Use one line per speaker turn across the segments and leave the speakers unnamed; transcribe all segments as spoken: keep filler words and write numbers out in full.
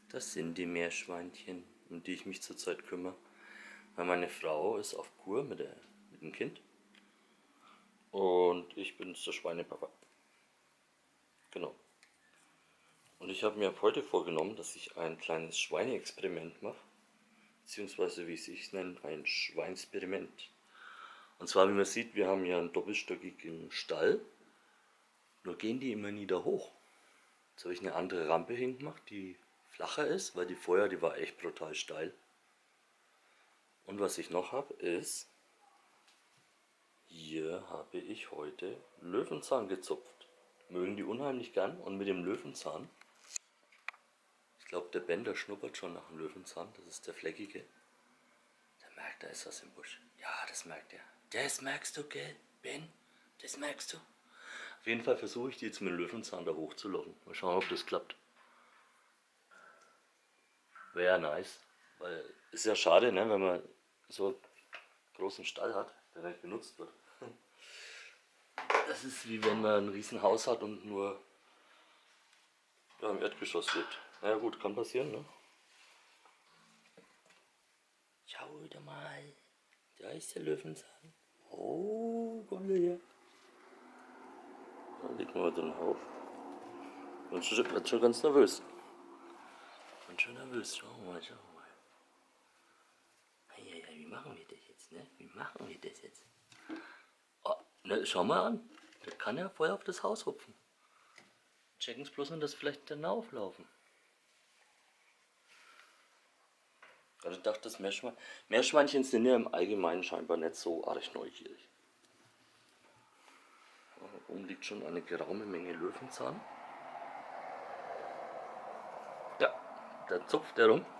Das sind die Meerschweinchen, um die ich mich zurzeit kümmere. Weil meine Frau ist auf Kur mit, der, mit dem Kind. Und ich bin der Schweinepapa. Genau. Und ich habe mir heute vorgenommen, dass ich ein kleines Schweineexperiment mache. Beziehungsweise, wie es sich nennt, ein Schweinsperiment. Und zwar, wie man sieht, wir haben ja einen doppelstöckigen Stall. Nur gehen die immer nie da hoch. Jetzt habe ich eine andere Rampe hingemacht, die flacher ist, weil die vorher, die war echt brutal steil. Und was ich noch habe, ist, hier habe ich heute Löwenzahn gezupft. Mögen die unheimlich gern. Und mit dem Löwenzahn, ich glaube, der Ben, der schnuppert schon nach dem Löwenzahn. Das ist der fleckige. Der merkt, da ist was im Busch. Ja, das merkt er. Das merkst du, gell, Ben? Das merkst du. Auf jeden Fall versuche ich die jetzt mit dem Löwenzahn da hochzulocken. Mal schauen, ob das klappt. Wäre nice. Weil ist ja schade, ne, wenn man so einen großen Stall hat, der nicht benutzt wird. Das ist wie wenn man ein riesen Haus hat und nur ja, im Erdgeschoss lebt. Na ja, gut, kann passieren, ne? Schau da mal. Da ist der Löwenzahn. Oh, komm her. Da legt man den auf. Und schon, wird schon ganz nervös. Und schon nervös. Schau mal, schau mal. Ja, ja, wie machen wir das jetzt, ne? Wie machen wir das jetzt? Oh, ne, schau mal an. Der kann ja voll auf das Haus hupfen. Checken es bloß nicht, dass vielleicht dann auflaufen. Also ich dachte, das Meerschwein Meerschweinchen sind ja im Allgemeinen scheinbar nicht so arg neugierig. Da oben liegt schon eine geraume Menge Löwenzahn. Ja, da zupft er rum.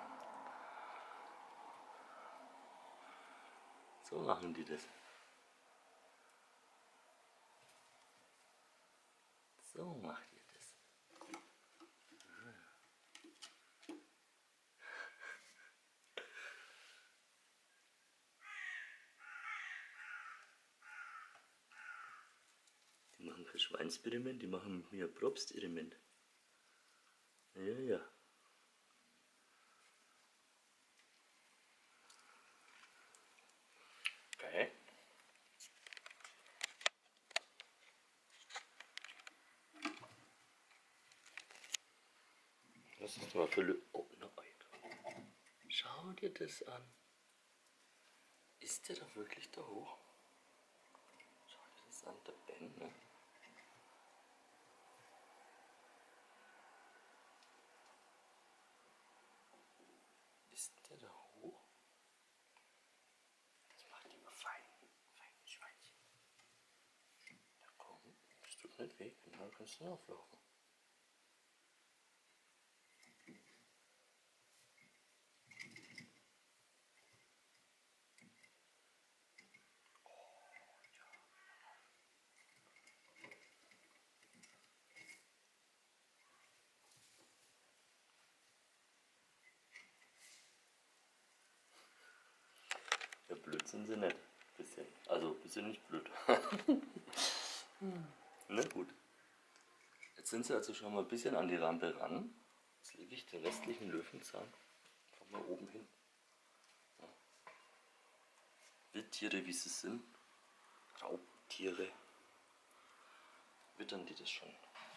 So machen die das. So macht ihr das. Die machen kein Schweinsperiment, die machen mit mir ein Probstiriment. Ja, ja. Okay. Was ist mal für Lö Oh, nein. Schau dir das an. Ist der da wirklich da hoch? Schau dir das an, der Ben, ne? Ist der da hoch? Das macht immer fein. Fein, Schweinchen. Ja komm, das tut nicht weh, genau, kannst du auflaufen. Ja, blöd sind sie nicht. Bisschen. Also, bisschen nicht blöd. Na gut. Jetzt sind sie also schon mal ein bisschen an die Rampe ran. Jetzt lege ich den restlichen Löwenzahn einfach mal oben hin. Ja. Wildtiere, wie sie sind, Raubtiere, wittern die das schon.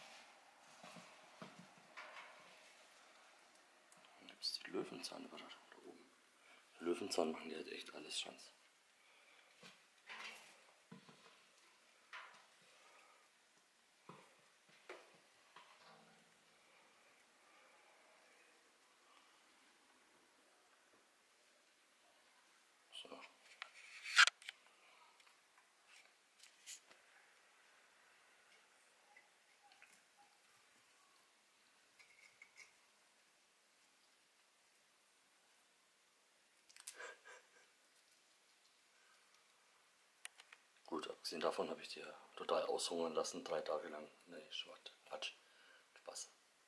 Dann gibt es die Löwenzahnwörter da oben. Die Löwenzahn machen die halt echt alles schon. So. Gut, abgesehen davon habe ich die ja total aushungern lassen, drei Tage lang. Nee, Schwart, Quatsch, Spaß.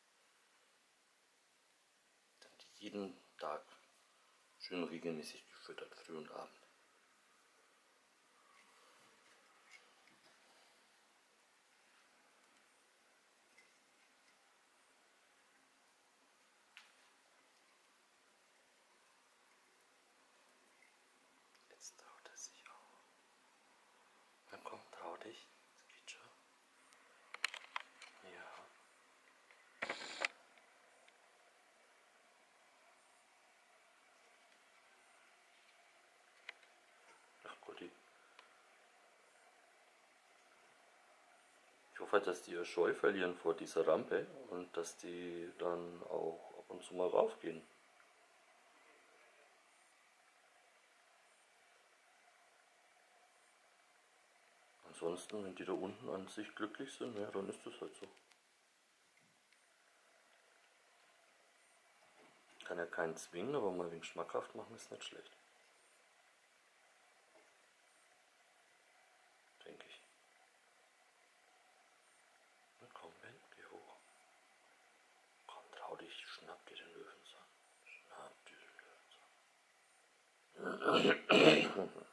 Dann jeden Tag schön regelmäßig gefüttert, früh und abend. Guti. Ich hoffe, dass die ihr Scheu verlieren vor dieser Rampe und dass die dann auch ab und zu mal raufgehen. Ansonsten, wenn die da unten an sich glücklich sind, ja, dann ist das halt so. Kann ja keinen zwingen, aber mal wegen schmackhaft machen ist nicht schlecht. Denke ich. Na komm, Ben, geh hoch. Komm, trau dich, schnapp dir den Löwenzahn. Schnapp dir den Löwenzahn.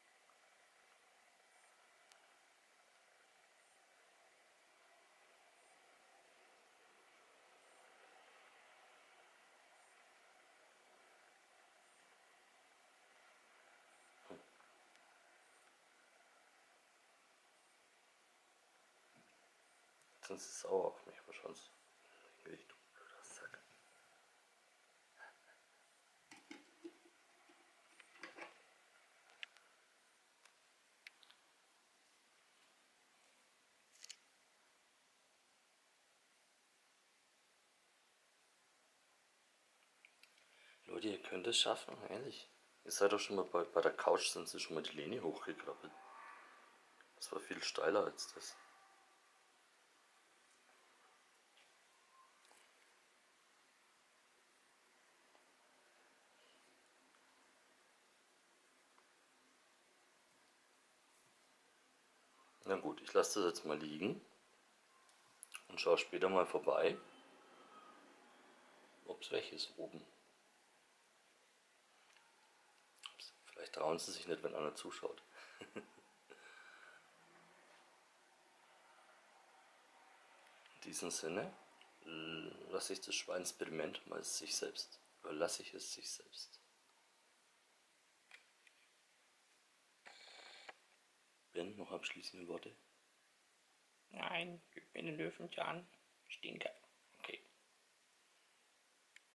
Sonst ist es sauer auf mich, aber sonst will ich, du blöder Sack. Leute, ihr könnt es schaffen, ehrlich. Ihr seid doch schon mal bei, bei der Couch, sind sie schon mal die Lehne hochgekrabbelt. Das war viel steiler als das. Na gut, ich lasse das jetzt mal liegen und schaue später mal vorbei, ob es weg ist oben. Vielleicht trauen sie sich nicht, wenn einer zuschaut. In diesem Sinne lasse ich das Schweinsperiment mal sich selbst. Überlasse ich es sich selbst. Ben, noch abschließende Worte?
Nein, gib mir den Löwenzahn. Stinker.